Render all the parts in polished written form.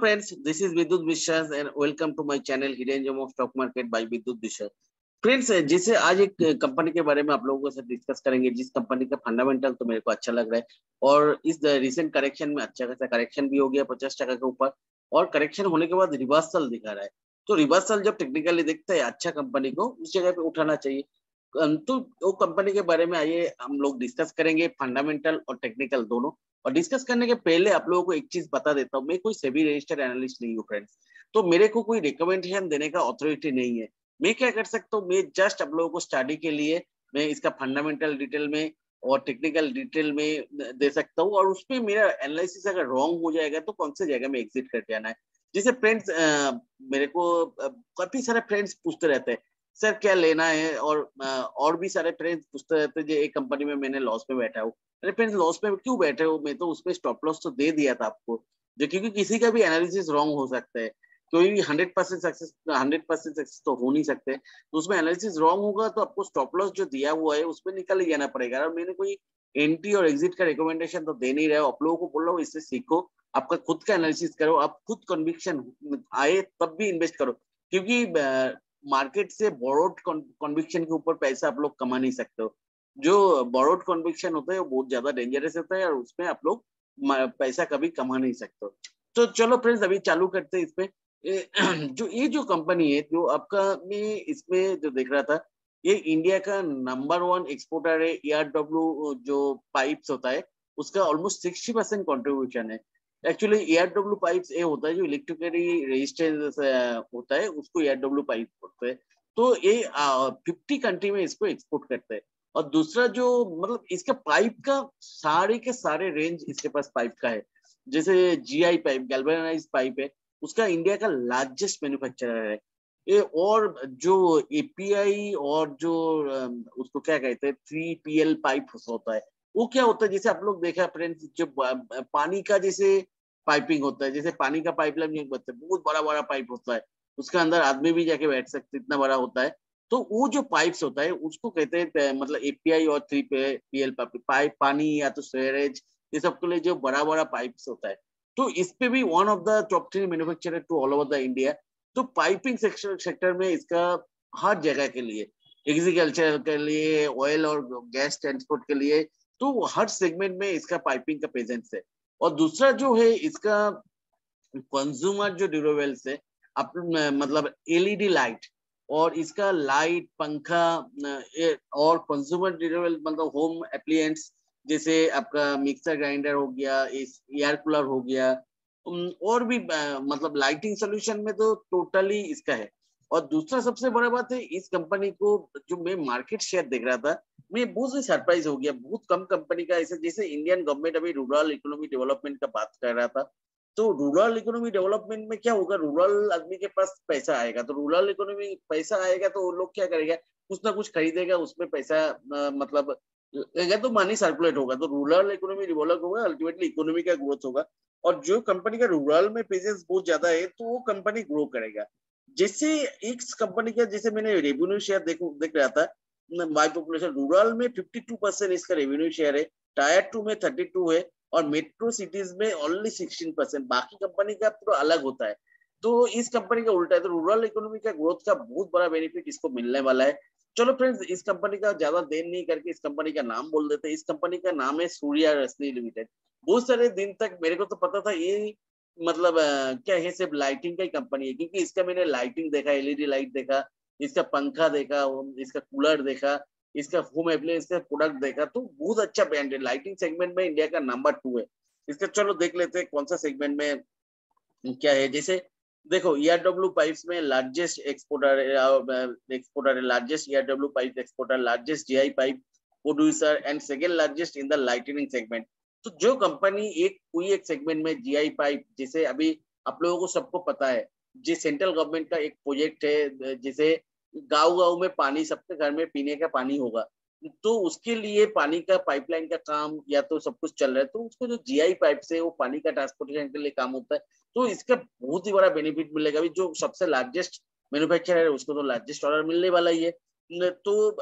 friends, this is Vidyut Vishwas and welcome to my channel Hidden Gem of Stock Market by Vidyut Vishwas. Friends, जैसे आज एक company के बारे में आप लोगों के साथ डिस्कस करेंगे जिस कंपनी का फंडामेंटल तो मेरे को अच्छा लग रहा है और इस रिसेंट करेक्शन में अच्छा खासा करेक्शन भी हो गया 50% के ऊपर और करेक्शन होने के बाद रिवर्सल दिखा रहा है। तो रिवर्सल जब टेक्निकली दिखता है अच्छा कंपनी को उस जगह पे उठाना चाहिए। तो वो कंपनी के बारे में आइए हम लोग डिस्कस करेंगे, फंडामेंटल और टेक्निकल दोनों। और डिस्कस करने के पहले आप लोगों को एक चीज बता देता हूँ, मैं कोई सेबी रजिस्टर्ड एनालिस्ट नहीं हूँ फ्रेंड्स, तो मेरे को कोई रिकमेंडेशन देने का अथॉरिटी नहीं है। मैं क्या कर सकता हूँ, मैं जस्ट आप लोगों को स्टडी के लिए मैं इसका फंडामेंटल डिटेल में और टेक्निकल डिटेल में दे सकता हूँ और उसमें मेरा एनालिसिस अगर रॉन्ग हो जाएगा तो कौन से जगह में एग्जिट कर जाना है। जैसे फ्रेंड्स मेरे को काफी सारे फ्रेंड्स पूछते रहते हैं सर क्या लेना है और भी सारे फ्रेंड्स पूछते रहते हैं जो एक कंपनी में मैंने लॉस में बैठा हूँ। अरे फ्रेंड्स लॉस में क्यों बैठे हो, मैं तो उसमें स्टॉप लॉस तो दे दिया था आपको, जो क्योंकि किसी का भी एनालिसिस रॉन्ग हो सकता है, कोई भी 100% सक्सेस तो हो नहीं सकते, तो उसमें एनालिसिस रॉन्ग होगा तो आपको स्टॉप लॉस जो दिया हुआ है उसमें निकल ही जाना पड़ेगा। और मैंने कोई एंट्री और एग्जिट का रिकमेंडेशन तो दे नहीं रहा हूँ, आप लोगों को बोल रहा हूँ इससे सीखो, आपका खुद का एनालिसिस करो, आप खुद कन्विक्शन आए तब भी इन्वेस्ट करो, क्योंकि मार्केट से बोरोड कन्विक्शन के ऊपर पैसा आप लोग कमा नहीं सकते हो। जो बोरोड कन्विक्शन होता है वो बहुत ज्यादा डेंजरस होता है और उसमें आप लोग पैसा कभी कमा नहीं सकते हो। तो चलो फ्रेंड्स अभी चालू करते हैं इसमें। जो कंपनी है जो आपका मैं इसमें जो देख रहा था, ये इंडिया का नंबर 1 एक्सपोर्टर है। ERW जो पाइप्स होता है उसका ऑलमोस्ट 60% कॉन्ट्रीब्यूशन है। एक्चुअली ERW पाइप्स ये होता है जो इलेक्ट्रिकली रेजिस्टेंस होता है उसको ERW पाइप बोलते हैं। तो ये 50 कंट्री में इसको एक्सपोर्ट करते हैं। और दूसरा जो मतलब इसका पाइप का सारे के सारे रेंज इसके पास पाइप का है। जैसे GI पाइप गैल्वेनाइज्ड पाइप है, उसका इंडिया का लार्जेस्ट मैन्युफैक्चरर है ये। और जो API और जो उसको क्या कहते हैं 3PL पाइप होता है, वो क्या होता है जैसे आप लोग देखा फ्रेंड्स, जो पानी का जैसे पाइपिंग होता है, जैसे पानी का पाइपलाइन बहुत बड़ा बड़ा पाइप होता है, उसके अंदर आदमी भी जाके बैठ सकते इतना बड़ा होता है। तो वो जो पाइप्स होता है उसको कहते हैं मतलब API और 3PL पाइप, पानी या तो स्वेरेज, ये सब के लिए जो बड़ा बड़ा पाइप्स होता है। तो इस पे भी one of the top 3 manufacturer to all over the India. तो पाइपिंग सेक्टर में इसका हर जगह के लिए, एग्रीकल्चर के लिए, ऑयल और गैस ट्रांसपोर्ट के लिए, तो हर सेगमेंट में इसका पाइपिंग का प्रेजेंस है। और दूसरा जो है इसका कंज्यूमर जो ड्यूरेबल्स है, मतलब LED लाइट और इसका लाइट पंखा और कंज्यूमर ड्यूरेबल मतलब होम एप्लियंस, जैसे आपका मिक्सर ग्राइंडर हो गया, एयर कूलर हो गया, और भी मतलब लाइटिंग सोल्यूशन में तो टोटली इसका है। और दूसरा सबसे बड़ा बात है इस कंपनी को जो मैं मार्केट शेयर देख रहा था, मैं बहुत से सरप्राइज हो गया। बहुत कम कंपनी का ऐसे, जैसे इंडियन गवर्नमेंट अभी रूरल इकोनॉमी डेवलपमेंट का बात कर रहा था, तो रूरल इकोनॉमी डेवलपमेंट में क्या होगा, रूरल आदमी के पास पैसा आएगा, तो रूरल इकोनॉमी पैसा आएगा तो वो लोग क्या करेगा, कुछ ना कुछ खरीदेगा, उसमें पैसा मतलब लगेगा तो मनी सर्कुलेट होगा, तो रूरल इकोनॉमी डेवलप होगा, अल्टीमेटली इकोनॉमी का ग्रोथ होगा। और जो कंपनी का रूरल में प्रेजेंस बहुत ज्यादा है तो वो कंपनी ग्रो करेगा। जैसे इस कंपनी का जैसे मैंने रेवेन्यू शेयर देख रहा था, बाय पॉपुलेशन रूरल में 52% इसका रेवेन्यू शेयर है, टायर 2 में 32 है और मेट्रो सिटीज में ओनली 16%। बाकी कंपनी का पूरा अलग होता है, तो इस कंपनी का उल्टा है। तो रूरल इकोनॉमी का ग्रोथ का बहुत बड़ा बेनिफिट इसको मिलने वाला है। चलो फ्रेंड्स इस कंपनी का ज्यादा देर नहीं करके इस कंपनी का नाम बोल देते हैं। इस कंपनी का नाम है सूर्या रश्मि लिमिटेड। बहुत सारे दिन तक मेरे को तो पता था ये मतलब क्या है, सिर्फ लाइटिंग का ही कंपनी है, क्योंकि इसका मैंने लाइटिंग देखा, LED लाइट देखा, इसका पंखा देखा, इसका कूलर देखा, इसका होम अप्लायंस का प्रोडक्ट देखा, तो बहुत अच्छा ब्रांड है। लाइटिंग सेगमेंट में इंडिया का नंबर 2 है। इसका चलो देख लेते हैं कौन सा सेगमेंट में क्या है। जैसे देखो ERW पाइप्स में लार्जेस्ट एक्सपोर्टर है, largest ERW pipe exporter, largest GI pipe producer and second largest in the lightning segment. तो जो कंपनी कोई एक सेगमेंट में GI पाइप, जैसे अभी आप लोगों को सबको पता है जो सेंट्रल गवर्नमेंट का एक प्रोजेक्ट है, जैसे गांव गांव में पानी, सबके घर में पीने का पानी होगा, तो उसके लिए पानी का पाइपलाइन का काम या तो सब कुछ चल रहा है, तो उसको जो GI पाइप से वो पानी का ट्रांसपोर्टेशन के लिए काम होता है, तो इसका बहुत ही बड़ा बेनिफिट मिलेगा। अभी जो सबसे लार्जेस्ट मैन्युफैक्चरर है उसको तो लार्जेस्ट ऑर्डर मिलने वाला ही है। तो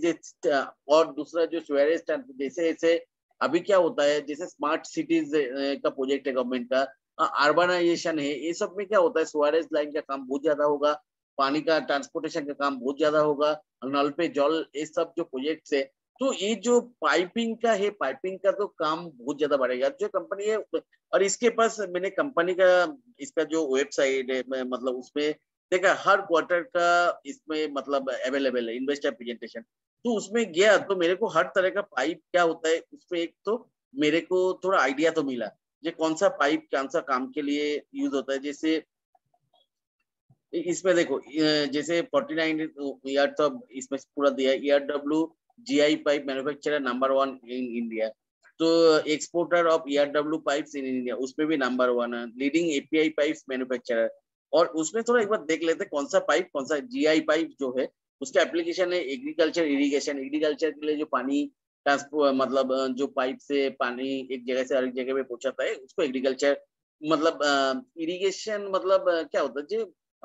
और दूसरा जो स्वेरेज, जैसे जैसे अभी क्या होता है, जैसे स्मार्ट सिटीज का प्रोजेक्ट है गवर्नमेंट का, अर्बनाइजेशन है, ये सब में क्या होता है, सीवरेज लाइन का काम बहुत ज्यादा होगा, पानी का ट्रांसपोर्टेशन का काम बहुत ज्यादा होगा, नल पे जल, ये सब जो प्रोजेक्ट्स है, तो ये जो पाइपिंग का है, पाइपिंग का तो काम बहुत ज्यादा बढ़ेगा। जो कंपनी है, और इसके पास मैंने कंपनी का इसका जो वेबसाइट है, मतलब उसमें देखा हर क्वार्टर का इसमें मतलब अवेलेबल है इन्वेस्टर प्रेजेंटेशन। तो उसमें गया तो मेरे को हर तरह का पाइप क्या होता है उसमें एक तो मेरे को थोड़ा आइडिया तो मिला, ये कौन सा पाइप कौन सा काम के लिए यूज होता है। जैसे इसमें देखो जैसे 49 ईयर तो इसमें पूरा दिया, ERW GI pipe manufacturer number 1 in India, तो exporter of ERW pipes in India उसमें भी नंबर 1 है, लीडिंग API पाइप्स मैन्युफैक्चरर। और उसमें थोड़ा एक बार देख लेते हैं कौन सा पाइप, कौन सा GI पाइप जो है उसका एप्लीकेशन है एग्रीकल्चर इरिगेशन, एग्रीकल्चर के लिए जो पानी ट्रांसपोर्ट मतलब जो पाइप से पानी एक जगह से हर जगह पे पहुंचाता है उसको एग्रीकल्चर मतलब इरिगेशन मतलब क्या होता है जो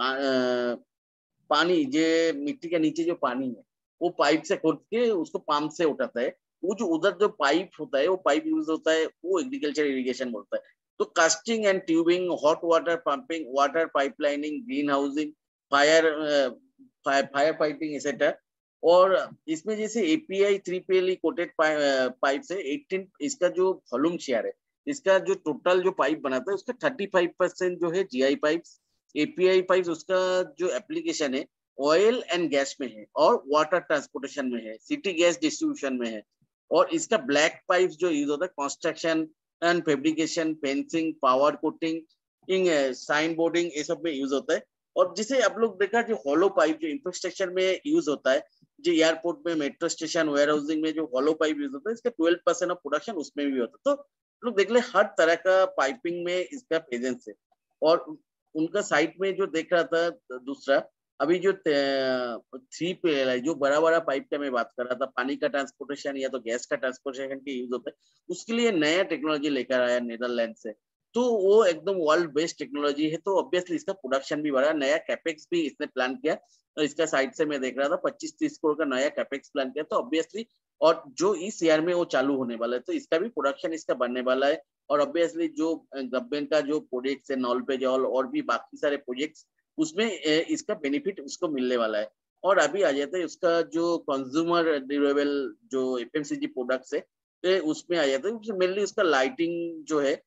पानी जो मिट्टी के नीचे जो पानी है वो पाइप से खोद के उसको पंप से उठाता है, वो जो उधर जो पाइप होता है वो पाइप यूज होता है, वो एग्रीकल्चर इरिगेशन बोलता है। तो casting and tubing, hot water pumping, water pipelining, green housing, fire fire piping etcetera. और इसमें जैसे API 3PLE कोटेड पाइप से 18 इसका जो वॉल्यूम शेयर है, इसका जो टोटल जो पाइप बनाता है उसका 35% जो है GI पाइप्स, API पाइप्स उसका जो एप्लीकेशन है ऑयल एंड गैस में है और वाटर ट्रांसपोर्टेशन में है, सिटी गैस डिस्ट्रीब्यूशन में है। और इसका ब्लैक पाइप्स जो यूज होता है construction and fabrication, fencing, power coating, sign boarding, ये सब में यूज होता है। और जिसे आप लोग देखा जो हॉलो पाइप जो इंफ्रास्ट्रक्चर में यूज होता है, जो एयरपोर्ट में, मेट्रो स्टेशन, वेयर हाउसिंग में जो हॉलो पाइप यूज होता है, इसका 12% ऑफ प्रोडक्शन उसमें भी होता है। तो लोग देख ले हर तरह का पाइपिंग में इसका प्रेजेंस है। और उनका साइट में जो देख रहा था दूसरा, अभी जो 3PL है, जो बड़ा बड़ा पाइप का मैं बात कर रहा था, पानी का ट्रांसपोर्टेशन या तो गैस का ट्रांसपोर्टेशन के यूज होता है, उसके लिए नया टेक्नोलॉजी लेकर आया नीदरलैंड से। तो वो एकदम वर्ल्ड बेस्ट टेक्नोलॉजी है, तो ऑब्वियसली इसका प्रोडक्शन भी बढ़ा, नया कैपेक्स भी इसने प्लान किया। तो इसका साइट से मैं देख रहा था 25-30 करोड़ का नया कैपेक्स प्लान किया, तो ऑब्वियसली और जो इस ईयर में वो चालू होने वाला है, तो इसका भी प्रोडक्शन इसका बढ़ने वाला है। और ऑब्वियसली जो गवर्नमेंट का जो प्रोजेक्ट्स है, नॉल पे जॉल और भी बाकी सारे प्रोजेक्ट्स, उसमें इसका बेनिफिट उसको मिलने वाला है। और अभी आ जाता है उसका जो कंज्यूमर ड्यूरेबल जो FMCG प्रोडक्ट्स है, तो उसमें आ जाता है मेनली उसका लाइटिंग जो है,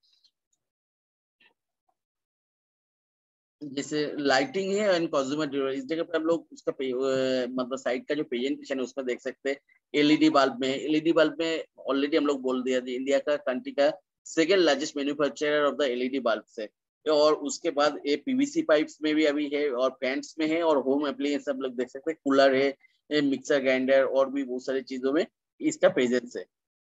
जैसे लाइटिंग है एंड कंज्यूमर ड्यूरेबल। इस जगह पे हम लोग उसका मतलब साइट का जो प्रेजेंटेशन है उसमें देख सकते हैं। LED बल्ब में, LED बल्ब में ऑलरेडी हम लोग बोल दिया इंडिया का कंट्री का second largest manufacturer of the LED bulb है। और उसके बाद ये PVC पाइप्स में भी अभी है और फैंस में है और होम एप्लायंस सब लोग देख सकते हैं, कूलर है, मिक्सर ग्राइंडर और भी बहुत सारी चीजों में इसका प्रेजेंस है।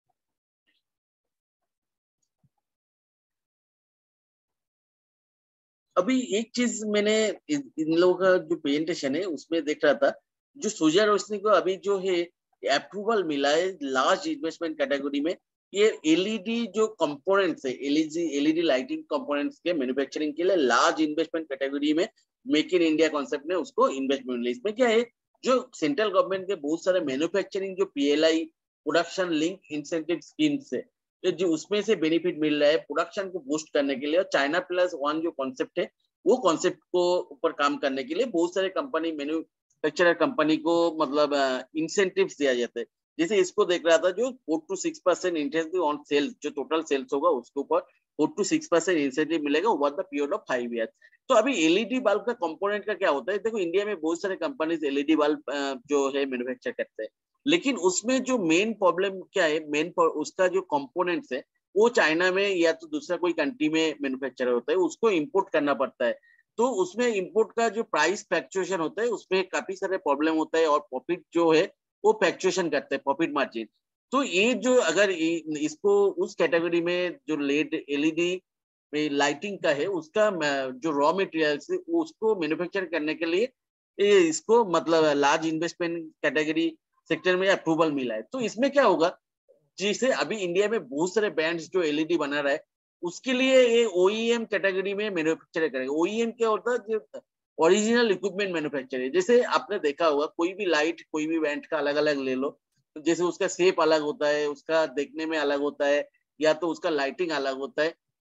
अभी एक चीज मैंने इन लोगों का जो प्रेजेंटेशन है उसमें देख रहा था, जो सूर्या रोशनी को अभी जो है अप्रूवल मिला है लार्ज इन्वेस्टमेंट कैटेगरी में, ये LED जो कंपोनेंट्स है, LED लाइटिंग कंपोनेंट्स के मैन्युफैक्चरिंग के लिए लार्ज इन्वेस्टमेंट कैटेगरी में मेक इन इंडिया कॉन्सेप्ट ने उसको इन्वेस्टमेंट मिला। इसमें क्या है, जो सेंट्रल गवर्नमेंट के बहुत सारे मैन्युफैक्चरिंग जो PLI production link incentive schemes है, तो जो उसमें से बेनिफिट मिल रहा है प्रोडक्शन को बूस्ट करने के लिए। और चाइना प्लस वन जो कॉन्सेप्ट है, वो कॉन्सेप्ट को ऊपर काम करने के लिए बहुत सारे कंपनी मैन्युफैक्चरर कंपनी को मतलब इंसेंटिव्स दिया जाता है। जैसे इसको देख रहा था जो 4 to 6% इंटरेस्ट ऑन सेल्स, जो टोटल सेल्स होगा उसके ऊपर 4 to 6% इंसेंटिव मिलेगा over the period of 5 year. तो अभी LED बल्ब का कंपोनेंट का क्या होता है, देखो इंडिया में बहुत सारे कंपनीज LED बल्ब जो है मैन्युफैक्चर करते हैं, लेकिन उसमें जो मेन प्रॉब्लम क्या है, उसका जो कंपोनेंट्स है वो चाइना में या तो दूसरा कोई कंट्री में मैन्युफैक्चर होता है, उसको इंपोर्ट करना पड़ता है। तो उसमें इंपोर्ट का जो प्राइस फ्लक्चुएशन होता है उसमें काफी सारे प्रॉब्लम होता है और प्रॉफिट जो है वो फ्लक्चुएशन करते हैं, प्रॉफिट मार्जिन। तो ये जो अगर इसको उस कैटेगरी में जो लेड LED लाइटिंग का है उसका जो रॉ मटेरियल उसको मैन्युफैक्चर करने के लिए इसको मतलब लार्ज इन्वेस्टमेंट कैटेगरी सेक्टर में अप्रूवल मिला है। तो इसमें क्या होगा, जिसे अभी इंडिया में बहुत सारे ब्रांड्स जो LED बना रहा है उसके लिए ये OEM कैटेगरी में मैन्युफैक्चर करेंगे। OEM क्या होता है, जो ओरिजिनल इक्विपमेंट मैन्युफैक्चर है। जैसे आपने देखा होगा कोई भी लाइट कोई भी ब्रांड का अलग अलग ले लो, तो जैसे उसका शेप अलग होता है, उसका देखने में अलग होता है, या तो उसका लाइटिंग अलग होता है।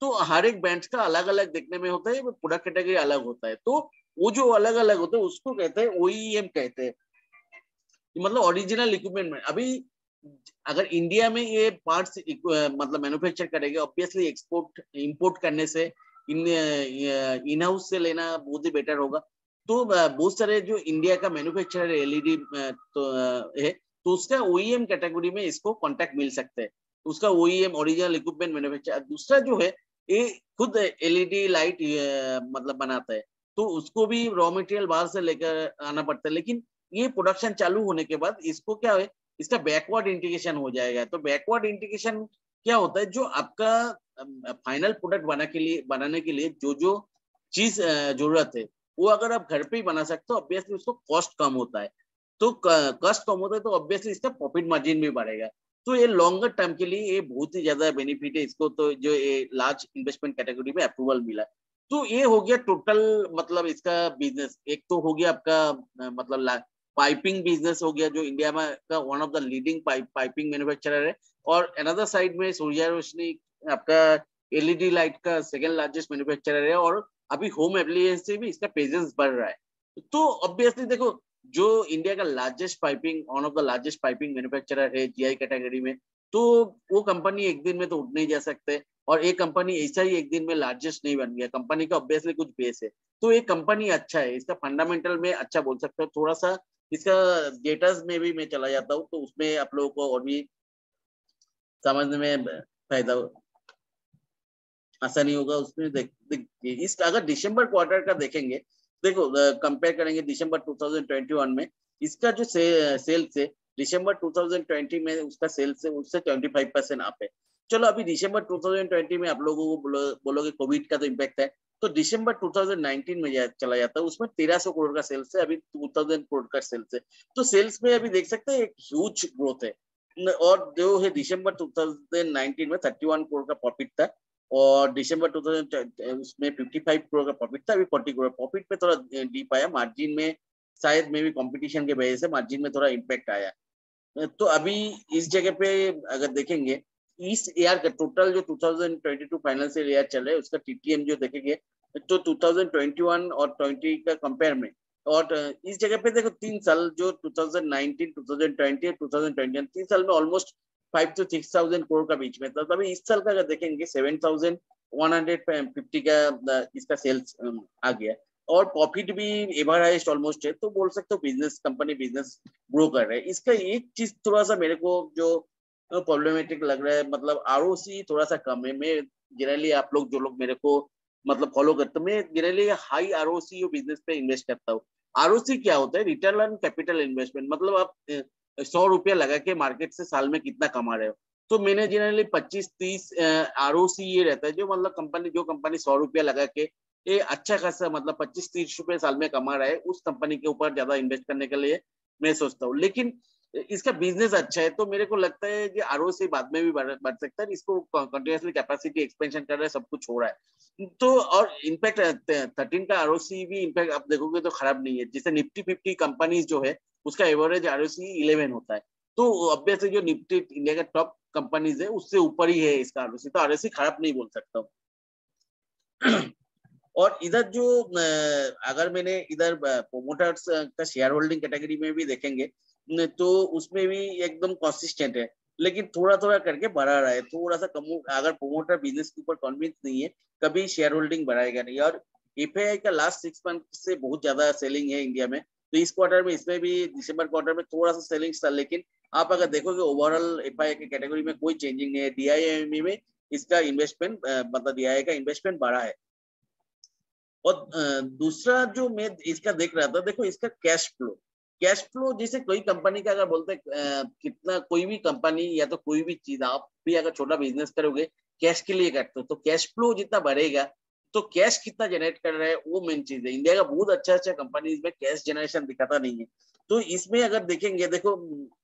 तो हर एक ब्रांड्स का अलग अलग देखने में होता है, प्रोडक्ट कैटेगरी अलग होता है। तो वो जो अलग अलग होते हैं उसको कहते हैं OEM कहते हैं, मतलब ओरिजिनल इक्विपमेंट में। अभी अगर इंडिया में ये पार्ट्स मतलब मैन्युफैक्चर करेंगे, ऑब्वियसली एक्सपोर्ट इंपोर्ट करने से इन हाउस से लेना बहुत ही बेटर होगा। तो बहुत सारे जो इंडिया का मैन्युफैक्चरर एलईडी तो है, तो उसका OEM कैटेगरी में इसको कॉन्टैक्ट मिल सकते हैं। उसका OEM ओरिजिनल इक्विपमेंट मैन्युफैक्चर। दूसरा जो है ये खुद एलईडी लाइट मतलब बनाता है, तो उसको भी रॉ मटेरियल बाहर से लेकर आना पड़ता है। लेकिन ये प्रोडक्शन चालू होने के बाद इसको क्या है, इसका बैकवर्ड इंटीग्रेशन हो जाएगा। तो बैकवर्ड इंटीग्रेशन क्या होता है, जो आपका फाइनल प्रोडक्ट बनाने के लिए जो जो चीज जरूरत है, वो अगर आप घर पे ही बना सकते हो, ऑब्वियसली उसको कॉस्ट कम होता है। तो कॉस्ट कम होता है तो ऑब्वियसली इसका प्रॉफिट मार्जिन भी बढ़ेगा। तो ये लॉन्गर टर्म के लिए ये बहुत ही ज्यादा बेनिफिट है इसको। तो जो ये लार्ज इन्वेस्टमेंट कैटेगरी में अप्रूवल मिला, तो ये हो गया टोटल मतलब इसका बिजनेस। एक तो हो गया आपका मतलब पाइपिंग बिजनेस हो गया, जो इंडिया में का one of the leading piping manufacturer है। और अनदर साइड में सूर्या रोशनी आपका एलईडी लाइट का सेकंड लार्जेस्ट मैन्युफैक्चरर है, और अभी होम एप्लायंस से भी इसका प्रेजेंस बढ़ रहा है। तो ऑब्वियसली देखो, जो इंडिया का largest piping one of the largest piping manufacturer है जीआई कैटेगरी में, तो वो कंपनी एक दिन में तो उठ नहीं जा सकते, और एक कंपनी ऐसा ही एक दिन में लार्जेस्ट नहीं बन गया। कंपनी का ऑब्वियसली कुछ बेस है। तो ये कंपनी अच्छा है, इसका फंडामेंटल में अच्छा बोल सकते हो। थोड़ा सा इसका डेटास में भी मैं चला जाता हूँ, तो उसमें आप लोगों को और भी समझने में फायदा आसानी होगा। उसमें इस अगर दिसंबर क्वार्टर का देखेंगे, देखो कंपेयर करेंगे दिसंबर 2021 में इसका जो सेल्स है, दिसंबर 2020 में उसका सेल्स है उससे 25% अप है। चलो अभी दिसंबर 2020 में आप लोगों को बोलोगे कोविड का तो इम्पैक्ट है, तो दिसंबर 2019 में चला जाता है, उसमें 1300 करोड़ का सेल्स है, अभी 2000 करोड़ का सेल्स है। तो सेल्स में अभी देख सकते हैं एक ह्यूज ग्रोथ है। और जो है दिसंबर 2019 में 31 करोड़ का प्रॉफिट था, और दिसंबर 2000 उसमें 55 करोड़ का प्रॉफिट था, अभी 40 करोड़ प्रॉफिट में थोड़ा डीप आया। मार्जिन में शायद में भी कंपटीशन के वजह से मार्जिन में थोड़ा इम्पैक्ट आया। तो अभी इस जगह पे अगर देखेंगे, इस ईयर का टोटल जो 2022 फाइनेंशियल ईयर चल रहा है उसका टीटीएम जो देखेंगे, तो 2021 और 20 का कंपेयर में, और इस जगह पे देखो 3 साल जो 2019, 2020 और 2021, 3 साल में ऑलमोस्ट 5 to 6,000 करोड़ का बीच में था। तभी इस साल का अगर देखेंगे 7,150 का इसका सेल्स आ गया, और प्रॉफिट भी एवरेज ऑलमोस्ट है। तो बोल सकते हो बिजनेस कंपनी बिजनेस ग्रो कर रहे हैं। इसका एक चीज थोड़ा सा मेरे को जो प्रॉब्लमेटिक लग रहा है, मतलब आरओसी थोड़ा सा कम है। मैं जनरली आप लोग जो लोग मेरे को मतलब फॉलो करते हैं, मैं जनरली हाई आरओसी बिजनेस पे इन्वेस्ट करता हूँ। आरओसी क्या होता है, रिटर्न ऑन कैपिटल इन्वेस्टमेंट, मतलब आप 100 रुपया लगा के मार्केट से साल में कितना कमा रहे हो। तो मैंने जनरली 25-30 आरओसी ये रहता है, जो मतलब जो कंपनी 100 रुपया लगा के ये अच्छा खासा मतलब 25-30 रुपए साल में कमा रहा है, उस कंपनी के ऊपर ज्यादा इन्वेस्ट करने के लिए मैं सोचता हूँ। लेकिन इसका बिजनेस अच्छा है, तो मेरे को लगता है कि आरओसी बाद में भी बढ़ सकता है। इसको कंटिन्यूअसली कैपेसिटी एक्सपेंशन कर रहा है, सब कुछ हो रहा है। तो और इनफैक्ट 13 का आरओसी भी इनफैक्ट आप देखोगे तो खराब नहीं है। जैसे निफ्टी 50 कंपनीज जो है उसका एवरेज आरओसी 11 होता है। तो ऑब्वियसली जो निफ्टी इंडिया का टॉप कंपनीज है उससे ऊपर ही है इसका आरओसी, तो आरओसी खराब नहीं बोल सकता हूँ। और इधर जो अगर मैंने इधर प्रोमोटर्स का शेयर होल्डिंग कैटेगरी में भी देखेंगे, तो उसमें भी एकदम कंसिस्टेंट है, लेकिन थोड़ा थोड़ा करके बढ़ा रहा है। थोड़ा सा कम, अगर प्रोमोटर बिजनेस के ऊपर कॉन्विंस नहीं है कभी शेयर होल्डिंग बढ़ाएगा नहीं। और एफआईआई का लास्ट 6 मंथ से बहुत ज्यादा सेलिंग है इंडिया में, तो इस क्वार्टर में इसमें भी दिसंबर क्वार्टर में थोड़ा सा सेलिंग था। लेकिन आप अगर देखोगे ओवरऑल एफआईआई के कैटेगरी में कोई चेंजिंग नहीं है। डीआईएमई में इसका इन्वेस्टमेंट मतलब डीआईआई का इन्वेस्टमेंट बढ़ा है। और दूसरा जो मैं इसका देख रहा था, देखो इसका कैश फ्लो जैसे कोई कंपनी का अगर बोलते कितना, कोई भी कंपनी या तो कोई भी चीज आप भी अगर छोटा बिजनेस करोगे कैश के लिए करते हो, तो कैश फ्लो जितना बढ़ेगा तो कैश कितना जनरेट कर रहा है वो मेन चीज है। इंडिया का बहुत अच्छा अच्छा कंपनी में कैश जनरेशन दिखाता नहीं है। तो इसमें अगर देखेंगे, देखो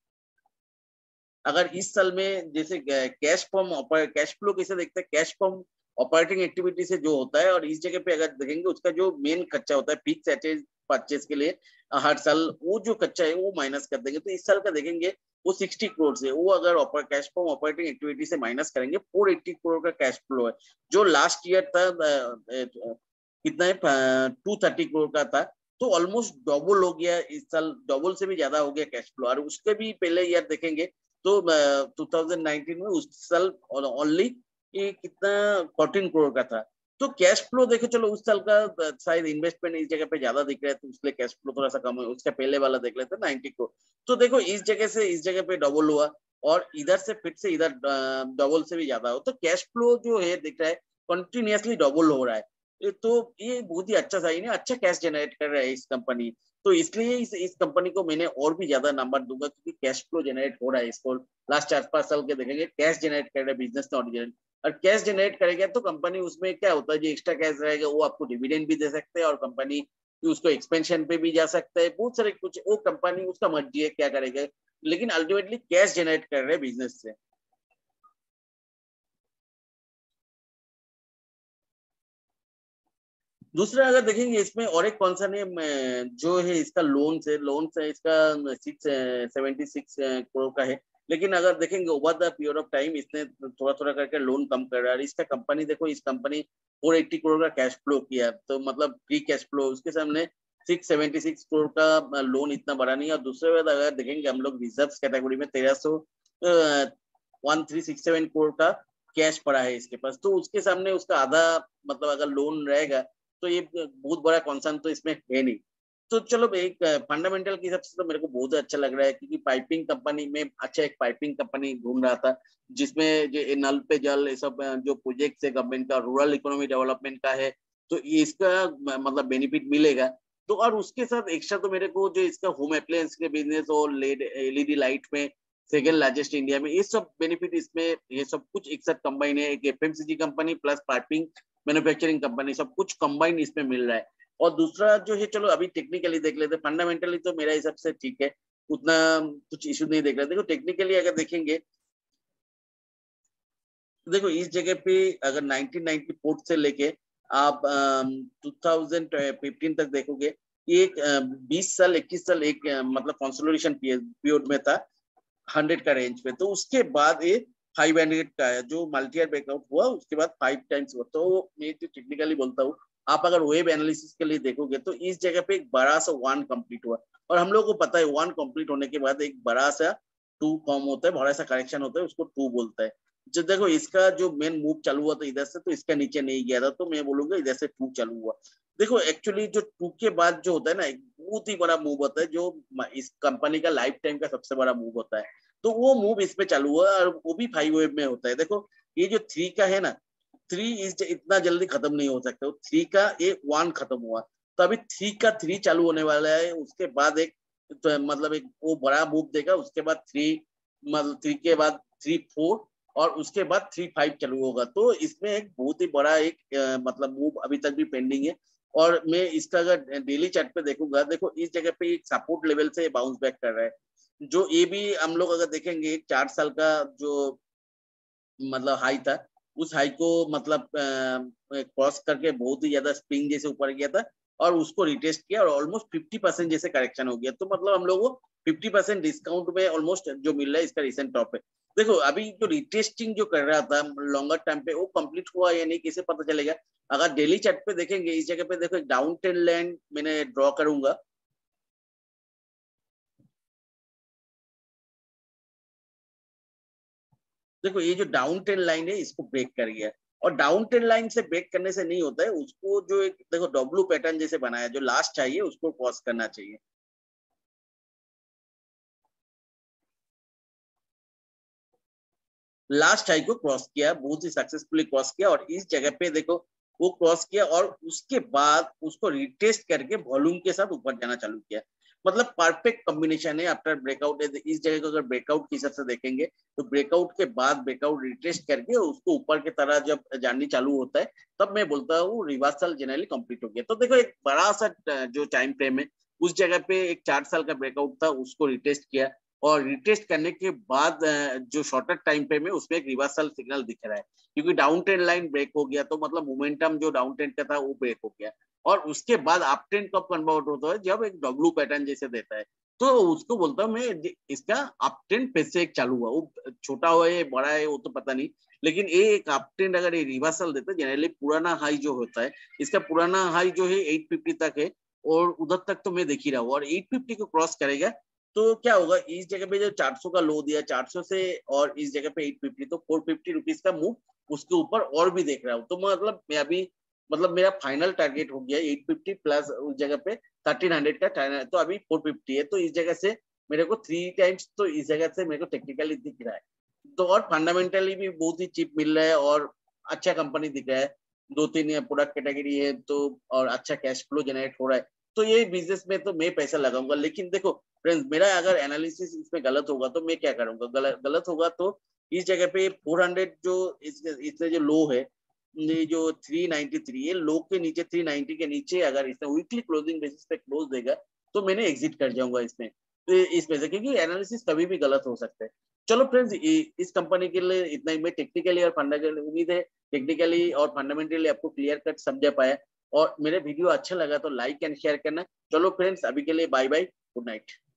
अगर इस साल में जैसे कैश फ्लो कैसे देखते हैं, कैश फ्रॉम ऑपरेटिंग एक्टिविटी से जो होता है, और इस जगह पे अगर देखेंगे उसका जो मेन खर्चा होता है फिक्स परचेज के लिए हर साल, वो जो खर्चा है वो माइनस कर देंगे। तो इस साल का देखेंगे वो 60 करोड़ से, वो अगर कैश फ्रॉम ऑपरेटिंग एक्टिविटी से माइनस करेंगे 480 करोड़ का कैश फ्लो है, जो लास्ट ईयर था कितना है 230 करोड़ का था। तो ऑलमोस्ट डबल हो गया इस साल, डबल से भी ज्यादा हो गया कैश फ्लो। और उसके भी पहले ईयर देखेंगे तो 2019 में उस साल ओनली कितना 14 करोड़ का था। तो कैश फ्लो देखे चलो उस साल का शायद इन्वेस्टमेंट इस जगह पे ज्यादा दिख रहा है, तो इसलिए कैश फ्लो थोड़ा सा कम है। उसका पहले वाला देख लेते 90 करोड़। तो देखो इस जगह से इस जगह पे डबल हुआ, और इधर से फिर से इधर डबल से भी ज्यादा हो, तो कैश फ्लो जो है दिख रहा है कंटिन्यूअसली डबल हो रहा है। तो ये बहुत ही अच्छा साइन है, अच्छा कैश जनरेट कर रहा है इस कंपनी। तो इसलिए इस कंपनी को मैंने और भी ज्यादा नंबर दूंगा, क्योंकि कैश फ्लो जनरेट हो रहा है इसको। लास्ट 4-5 साल के देखेंगे कैश जनरेट कर रहा है बिजनेस ने, और कैश जनरेट करेगा तो कंपनी उसमें क्या होता है, जो एक्स्ट्रा कैश रहेगा वो आपको डिविडेंड भी दे सकते हैं, और कंपनी उसको एक्सपेंशन पे भी जा सकता है, बहुत सारे कुछ। वो कंपनी उसका मर्जी है क्या करेगा, लेकिन अल्टीमेटली कैश जनरेट कर रहे हैं बिजनेस से। दूसरा अगर देखेंगे इसमें और एक कॉन्सर्न है जो है इसका लोन से इसका 676 करोड़ का है। लेकिन अगर देखेंगे over the period of time इसने थोड़ा थोड़ा करके लोन कम कर रहा है। इसका कंपनी देखो, इस कंपनी 480 करोड़ का कैश फ्लो किया, तो मतलब फ्री कैश फ्लो उसके सामने 676 करोड़ का लोन इतना बड़ा नहीं है। और दूसरे बात अगर देखेंगे हम लोग रिजर्व कैटेगरी में 1367 करोड़ का कैश पड़ा है इसके पास, तो उसके सामने उसका आधा मतलब अगर लोन रहेगा तो ये बहुत बड़ा कंसर्न तो इसमें है नहीं। तो चलो एक फंडामेंटल के हिसाब से तो मेरे को बहुत अच्छा लग रहा है, क्योंकि पाइपिंग कंपनी में अच्छा एक पाइपिंग कंपनी ढूंढ रहा था, जिसमें जो नल पे जल ये सब जो प्रोजेक्ट है गवर्नमेंट का, रूरल इकोनॉमी डेवलपमेंट का है, तो इसका मतलब बेनिफिट मिलेगा। तो और उसके साथ एक्स्ट्रा तो मेरे को जो इसका होम अप्लायंस के बिजनेस और लेड एलईडी लाइट में सेकेंड लार्जेस्ट इंडिया में, ये सब बेनिफिट इसमें ये सब कुछ एक साथ कंबाइन है। एक FMCG company plus piping manufacturing company, सब कुछ कंबाइन इसमें मिल रहा है। और दूसरा जो है, चलो अभी टेक्निकली देख लेते हैं, फंडामेंटली तो मेरा हिसाब से ठीक है, उतना कुछ इशू नहीं देख रहा। देखो टेक्निकली अगर देखेंगे, देखो इस जगह पे अगर 1994 से लेके आप 2015 तक देखोगे, ये 20 साल 21 साल एक मतलब कंसोलिडेशन पीरियड में था 100 का रेंज पे। तो उसके बाद ये 500 का है, जो मल्टी ईयर ब्रेकआउट हुआ उसके बाद 5 टाइम्स हुआ। तो मैं जो टेक्निकली बोलता हूँ, आप अगर वेब एनालिसिस के लिए देखोगे तो इस जगह पे एक बड़ा सा 1 कंप्लीट हुआ, और हम लोग को पता है 1 कंप्लीट होने के बाद एक बड़ा सा 2 फॉर्म होता है, बड़ा सा करेक्शन होता है, उसको 2 बोलता है। जो देखो इसका जो मेन मूव चालू हुआ तो इधर से, तो इसका नीचे नहीं गया था, तो मैं बोलूंगा इधर से 2 चालू हुआ। देखो एक्चुअली जो 2 के बाद जो होता है ना, एक बहुत ही बड़ा मूव होता है, जो इस कंपनी का लाइफ टाइम का सबसे बड़ा मूव होता है। तो वो मूव इसमें चालू हुआ, और वो भी 5 वेव में होता है। देखो ये जो 3 का है ना, 3 इस इतना जल्दी खत्म नहीं हो सकता। 3 का एक 1 खत्म हुआ, तो अभी 3 का 3 चालू होने वाला है। उसके बाद एक तो मतलब एक वो बड़ा मूव देगा, उसके बाद 3 मतलब 3 के बाद 3-4, और उसके बाद 3-5 चालू होगा। तो इसमें एक बहुत ही बड़ा एक मतलब मूव अभी तक भी पेंडिंग है। और मैं इसका अगर डेली चार्ट पे देखूंगा, देखो इस जगह पे एक सपोर्ट लेवल से बाउंस बैक कर रहा है। जो ये भी हम लोग अगर देखेंगे 4 साल का जो मतलब हाई था, उस हाई को मतलब क्रॉस करके बहुत ही ज्यादा स्प्रिंग जैसे ऊपर गया था, और उसको रिटेस्ट किया, और ऑलमोस्ट 50% जैसे करेक्शन हो गया। तो मतलब हम लोग को 50% डिस्काउंट में ऑलमोस्ट जो मिल रहा है, इसका रिसेंट टॉप है। देखो अभी जो रिटेस्टिंग जो कर रहा था लॉन्गर टाइम पे, वो कंप्लीट हुआ या नहीं कैसे पता चलेगा। अगर डेली चार्ट पे देखेंगे, इस जगह पे देखो एक डाउन ट्रेंड लाइन मैंने ड्रॉ करूंगा। देखो ये जो डाउन ट्रेंड लाइन है, इसको ब्रेक कर गया, और डाउन ट्रेंड लाइन से ब्रेक करने से नहीं होता है, उसको जो एक देखो डब्लू पैटर्न जैसे बनाया, जो लास्ट चाहिए उसको क्रॉस करना चाहिए। लास्ट हाई को क्रॉस किया, बहुत ही सक्सेसफुली क्रॉस किया, और इस जगह पे देखो वो क्रॉस किया, और उसके बाद उसको रिटेस्ट करके वॉल्यूम के साथ ऊपर जाना चालू किया। मतलब परफेक्ट कॉम्बिनेशन है आफ्टर ब्रेकआउट। इस जगह को अगर ब्रेकआउट के हिसाब से देखेंगे, तो ब्रेकआउट के बाद ब्रेकआउट रिटेस्ट करके उसको ऊपर की तरह जब जानी चालू होता है, तब मैं बोलता हूँ रिवर्सल जनरली कंप्लीट हो गया। तो देखो एक बड़ा सा जो टाइम फ्रेम है, उस जगह पे एक 4 साल का ब्रेकआउट था, उसको रिटेस्ट किया, और रिटेस्ट करने के बाद जो शॉर्टर टाइम फ्रेम है उसमें एक रिवर्सल सिग्नल दिख रहा है, क्योंकि डाउन ट्रेंड लाइन ब्रेक हो गया, तो मतलब मोमेंटम जो डाउन ट्रेंड का था वो ब्रेक हो गया। और उसके बाद अप ट्रेंड कब कन्वर्ट होता है, जब एक डब्लू पैटर्न जैसे देता है। तो उसको बोलता हूँ मैं इसका अप ट्रेंड फिर से एक चालू हुआ, वो छोटा हो या बड़ा है वो तो पता नहीं, लेकिन ये एक अप ट्रेंड अगर ये रिवर्सल देता है, जनरली पुराना हाई जो होता है, इसका पुराना हाई जो है 850 तक है और उधर तक तो मैं देख ही रहा हूँ, और 850 को क्रॉस करेगा तो क्या होगा, इस जगह पे जो 400 का लो दिया 400 से और इस जगह पे 850, तो 450 रुपीज का मूव उसके ऊपर और भी देख रहा हूँ। तो मतलब मैं अभी मतलब मेरा फाइनल टारगेट हो गया 850 प्लस उस जगह पे 1300 का, तो अभी 450 है, तो इस जगह से मेरे को 3 टाइम्स तो इस जगह से मेरे को टेक्निकली दिख रहा है, तो और फंडामेंटली भी बहुत ही चीप मिल रहा है और अच्छा कंपनी दिख रहा है, 2-3 प्रोडक्ट कैटेगरी है तो, और अच्छा कैश फ्लो जनरेट हो रहा है, तो ये बिजनेस में तो मैं पैसा लगाऊंगा। लेकिन देखो फ्रेंड्स, मेरा अगर एनालिसिस इसमें गलत होगा तो मैं क्या करूंगा, गलत होगा तो इस जगह पे 400 जो इसने जो लो है, ये जो 393 है, लो के नीचे 390 के नीचे अगर इसने वीकली क्लोजिंग बेसिस पे क्लोज देगा तो मैंने एग्जिट कर जाऊंगा इसमें, तो इसमें से, क्योंकि एनालिसिस कभी भी गलत हो सकता है। चलो फ्रेंड्स, इस कंपनी के लिए इतना ही, मैं टेक्निकली और फंडामेंटली, उम्मीद है टेक्निकली और फंडामेंटली आपको क्लियर कट समझा पाया, और मेरे वीडियो अच्छा लगा तो लाइक एंड शेयर करना। चलो फ्रेंड्स, अभी के लिए बाय बाय, गुड नाइट।